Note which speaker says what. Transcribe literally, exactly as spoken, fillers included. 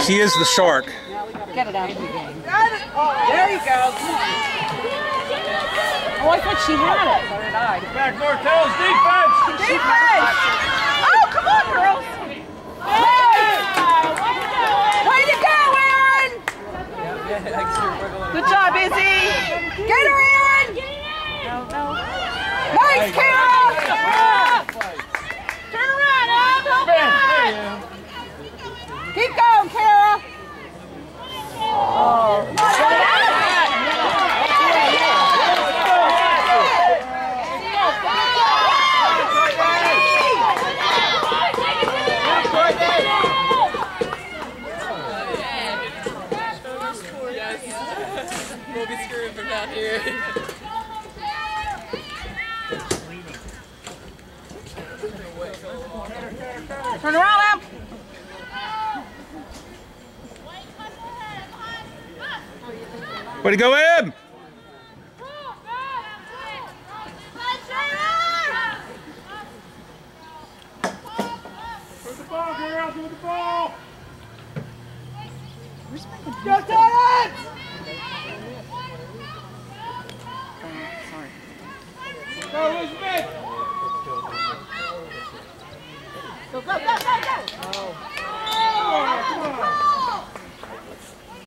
Speaker 1: She is the shark.
Speaker 2: Get it out of the game. There you go. Oh, I thought she had it. So did I.
Speaker 3: Back, Martell's defense!
Speaker 2: Defense! Oh, come on, girls! Hey! Way to go, Aaron! Good job, Izzy! Get her, Aaron! No, no. Nice, Kara! Turn around, Ab! Help me out! Keep going, Kara! Oh.
Speaker 4: We'll be screwed from down here.
Speaker 2: Turn around, Em.
Speaker 1: Way to go, Em!
Speaker 3: With the ball, girls, with the ball!
Speaker 2: Where's my computer?
Speaker 3: Go, Dennis!
Speaker 2: Oh, sorry.
Speaker 3: Go, Elizabeth!
Speaker 2: Go, go, go, go, go!
Speaker 3: Oh, come on!